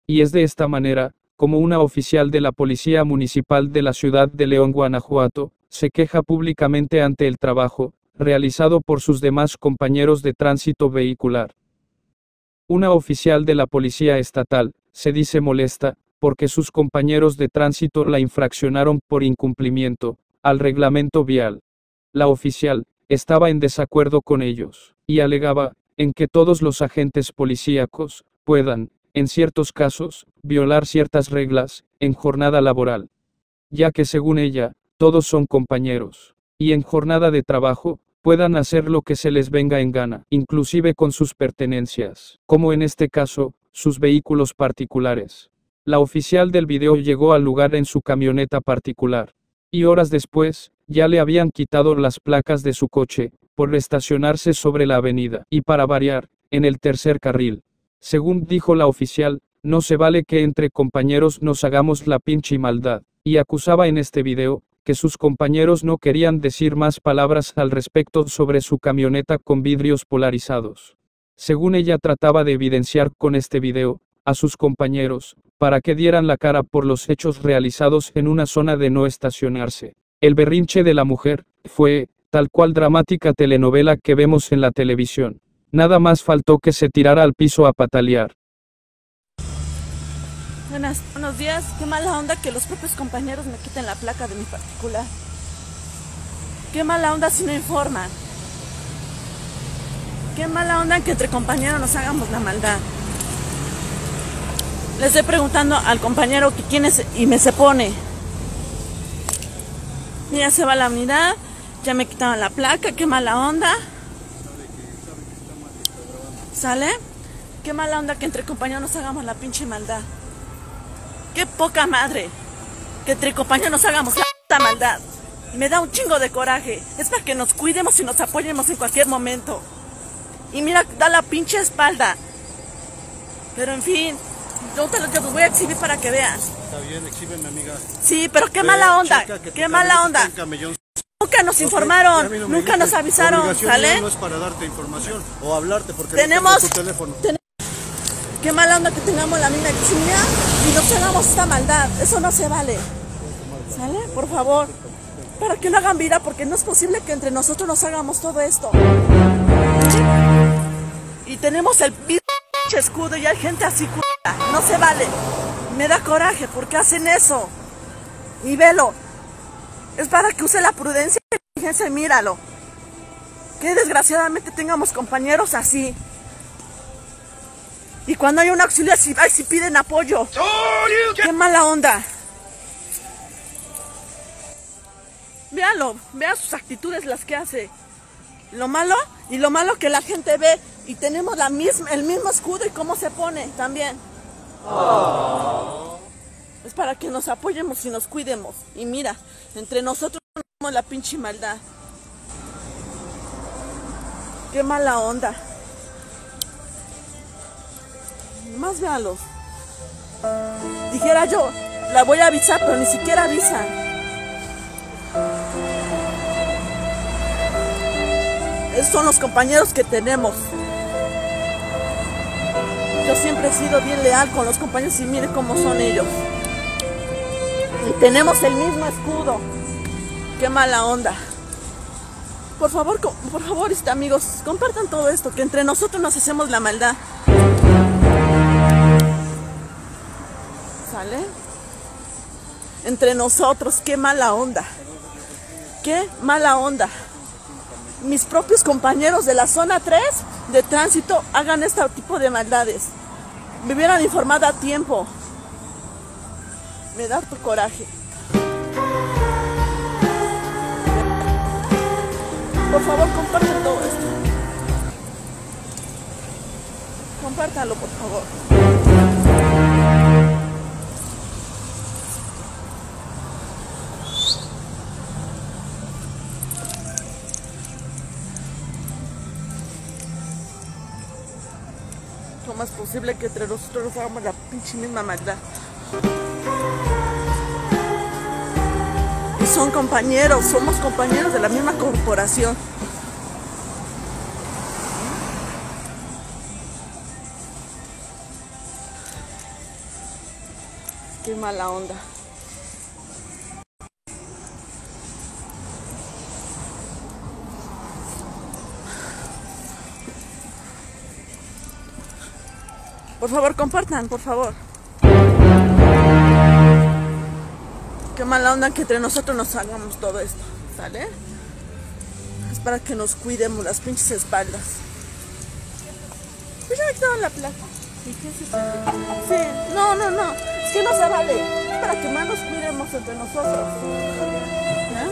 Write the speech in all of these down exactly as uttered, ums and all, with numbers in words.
Y es de esta manera, como una oficial de la Policía Municipal de la ciudad de León, Guanajuato, se queja públicamente ante el trabajo realizado por sus demás compañeros de tránsito vehicular. Una oficial de la Policía Estatal se dice molesta porque sus compañeros de tránsito la infraccionaron por incumplimiento al reglamento vial. La oficial estaba en desacuerdo con ellos y alegaba en que todos los agentes policíacos puedan, en ciertos casos, violar ciertas reglas en jornada laboral, ya que según ella, todos son compañeros, y en jornada de trabajo, puedan hacer lo que se les venga en gana, inclusive con sus pertenencias, como en este caso, sus vehículos particulares. La oficial del video llegó al lugar en su camioneta particular, y horas después, ya le habían quitado las placas de su coche, por estacionarse sobre la avenida, y para variar, en el tercer carril. Según dijo la oficial, no se vale que entre compañeros nos hagamos la pinche maldad, y acusaba en este video, que sus compañeros no querían decir más palabras al respecto sobre su camioneta con vidrios polarizados. Según ella trataba de evidenciar con este video, a sus compañeros, para que dieran la cara por los hechos realizados en una zona de no estacionarse. El berrinche de la mujer, fue, tal cual dramática telenovela que vemos en la televisión. Nada más faltó que se tirara al piso a patalear. Buenas, buenos días. Qué mala onda que los propios compañeros me quiten la placa de mi particular. Qué mala onda si no informan. Qué mala onda que entre compañeros nos hagamos la maldad. Le estoy preguntando al compañero que quién es y me se pone. Ya se va la unidad, ya me quitaron la placa, qué mala onda. ¿Sale? Qué mala onda que entre compañeros nos hagamos la pinche maldad. Qué poca madre que entre compañeros nos hagamos la puta maldad. Me da un chingo de coraje. Es para que nos cuidemos y nos apoyemos en cualquier momento. Y mira, da la pinche espalda. Pero en fin, yo te lo yo voy a exhibir para que veas. Está bien, exhíbeme, amiga. Sí, pero qué Ve, mala onda. Qué mala onda. Nunca nos informaron, okay, no nunca nos avisaron, ¿sale? No es para darte información o hablarte porque tenemos, no tengo tu teléfono. Ten Qué mala onda que tengamos la misma eximia y nos hagamos esta maldad. Eso no se vale. ¿Sale? Por favor. Para que lo hagan vida, porque no es posible que entre nosotros nos hagamos todo esto. Y tenemos el pinche escudo y hay gente así, no se vale. Me da coraje porque hacen eso. Y velo. Es para que use la prudencia y la inteligencia y míralo. Que desgraciadamente tengamos compañeros así. Y cuando hay un auxilio, si, ay, si piden apoyo. ¡Qué mala onda! Véanlo, vean sus actitudes, las que hace. Lo malo, y lo malo que la gente ve. Y tenemos la misma, el mismo escudo y cómo se pone también. Oh. Es para que nos apoyemos y nos cuidemos. Y mira, entre nosotros tenemos la pinche maldad. Qué mala onda. Más véanlos. Dijera yo, la voy a avisar, pero ni siquiera avisan. Esos son los compañeros que tenemos. Yo siempre he sido bien leal con los compañeros y miren cómo son ellos. Y tenemos el mismo escudo. Qué mala onda. Por favor, por favor, este, amigos, compartan todo esto, que entre nosotros nos hacemos la maldad. ¿Sale? Entre nosotros, qué mala onda. Qué mala onda. Mis propios compañeros de la zona tres de tránsito hagan este tipo de maldades. Me hubieran informado a tiempo. Me da harto coraje. Por favor, compartan todo esto. Compártanlo, por favor. ¿Cómo es posible que entre nosotros nos hagamos la pinche misma maldad? Y son compañeros, somos compañeros de la misma corporación. Qué mala onda. Por favor, compartan, por favor. Qué mala onda que entre nosotros nos hagamos todo esto, ¿sale? Es para que nos cuidemos las pinches espaldas. Pues ya me quitaron la placa. ¿Y qué es eso? Sí, no, no, no. Es que no se vale. Es para que más nos cuidemos entre nosotros. ¿Eh?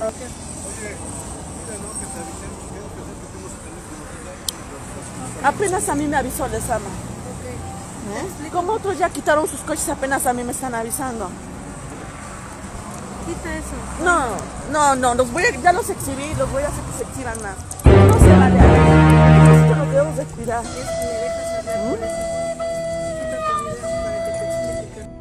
Apenas a mí me avisó Lezama. ¿Eh? Como otros ya quitaron sus coches, apenas a mí me están avisando. Quita eso. No, no, no, los voy a, ya los exhibí, los voy a hacer que se exhiban más. No se vale. Nosotros los debemos de cuidar. Es que me dejas hablar por eso. Quita tu video para que te explique.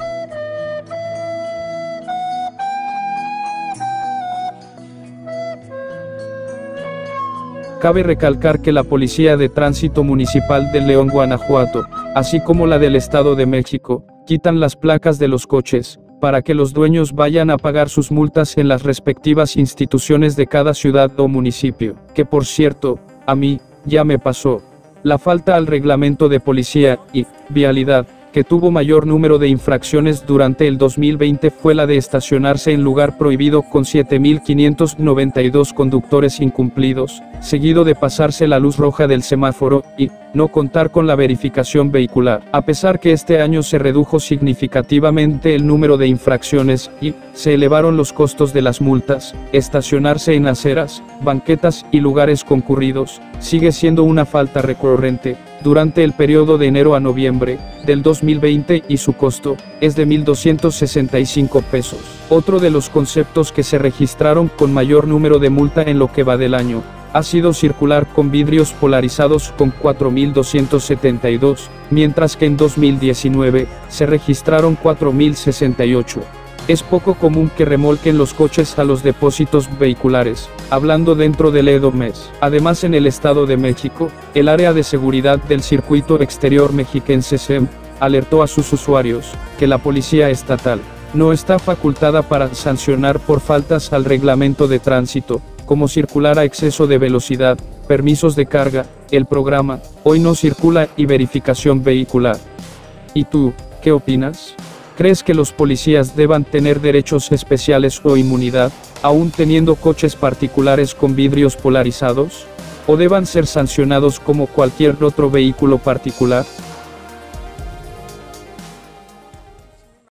Cabe recalcar que la Policía de Tránsito Municipal de León, Guanajuato, así como la del Estado de México, quitan las placas de los coches, para que los dueños vayan a pagar sus multas en las respectivas instituciones de cada ciudad o municipio, que por cierto, a mí, ya me pasó. La falta al reglamento de policía y vialidad, que tuvo mayor número de infracciones durante el dos mil veinte fue la de estacionarse en lugar prohibido con siete mil quinientos noventa y dos conductores incumplidos, seguido de pasarse la luz roja del semáforo, y no contar con la verificación vehicular. A pesar que este año se redujo significativamente el número de infracciones, y se elevaron los costos de las multas, estacionarse en aceras, banquetas y lugares concurridos, sigue siendo una falta recurrente. Durante el periodo de enero a noviembre del dos mil veinte y su costo es de mil doscientos sesenta y cinco pesos. Otro de los conceptos que se registraron con mayor número de multa en lo que va del año ha sido circular con vidrios polarizados con cuatro mil doscientos setenta y dos, mientras que en dos mil diecinueve se registraron cuatro mil sesenta y ocho. Es poco común que remolquen los coches a los depósitos vehiculares, hablando dentro del Edomex. Además, en el Estado de México, el área de seguridad del circuito exterior mexiquense S E M, alertó a sus usuarios, que la policía estatal no está facultada para sancionar por faltas al reglamento de tránsito, como circular a exceso de velocidad, permisos de carga, el programa, Hoy no circula y verificación vehicular. ¿Y tú, qué opinas? ¿Crees que los policías deban tener derechos especiales o inmunidad, aún teniendo coches particulares con vidrios polarizados? ¿O deban ser sancionados como cualquier otro vehículo particular?